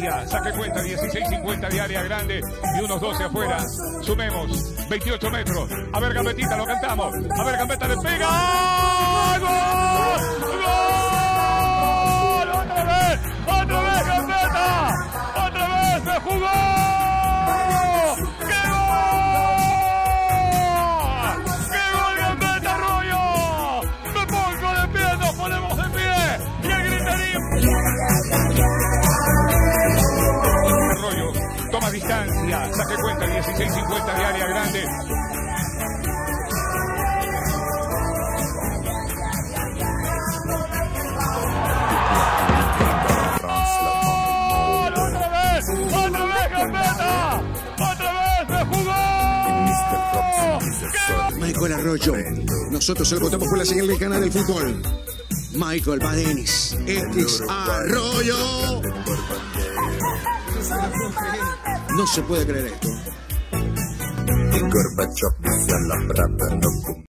distancia. Saque cuenta, 16.50 de área grande y unos 12 afuera. Sumemos, 28 metros. A ver, Gambetita, lo cantamos. A ver, Gambetta le pega. ¡Gol! ¡Gol! ¡Otra vez! ¡Otra vez, Gambetta! ¡Otra vez se jugó! ¡Qué gol! ¡Qué gol, Gambetta, Arroyo! Me pongo de pie, nos ponemos de pie. Y el griterío. Arroyo toma distancia, saque cuenta, 16.50 de área grande. ¡Otra vez, Gambetta! ¡Otra vez se jugó! Michael Arroyo. Nosotros solo votamos por la señal del canal del fútbol. Michael Badenis. X Arroyo. No se puede creer esto.